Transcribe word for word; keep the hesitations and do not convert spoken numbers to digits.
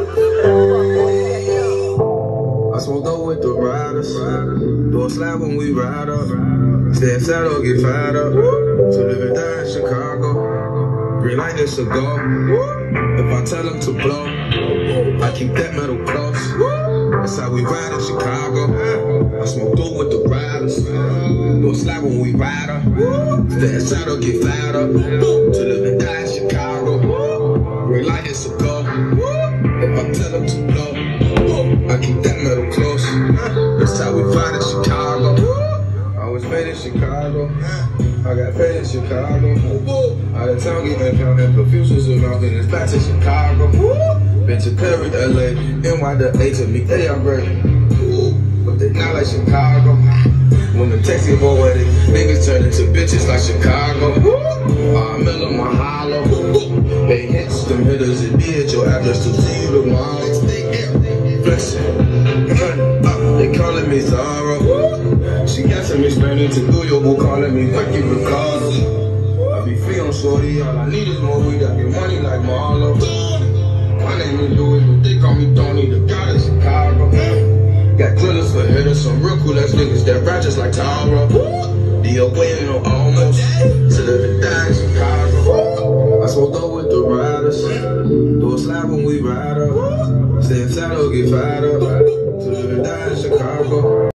I smoked up with the riders. Do a slap when we ride up. Stay inside or get fired up. To live and die in Chicago. Green light is a go. If I tell them to blow, I keep that metal close. That's how we ride in Chicago. I smoke through with the riders. Do a slap when we ride up. Stay inside or get fired up. To live and die in Chicago. Green light is a go. If I tell them to blow, I keep that metal close. That's how we fight in Chicago. I was made in Chicago. I got fed in Chicago. Out of town getting counting confusions around and it's back to Chicago. Been to Perry, L A, N Y to A to me, they are great. But they not like Chicago. When the taxi go wedding, niggas turn into bitches like Chicago. I'm in my hollow. They hits, them hitters, and be at your address to see you tomorrow. Flexing, running up, they calling me Zara. She got some experience to do your boo calling me Ricky Ricardo. I be feeling shorty, all I need is more weed, I get money like Marlo. My name is Louis, but they call me Tony, the god of Chicago. Got drillers for hitters, some real cool ass niggas that rap just like Tara. The away ain't no almost, to live and die in Chicago. I smoked up with the riders, do a slap when we ride up. Stay inside or get fired up, to live and die in Chicago.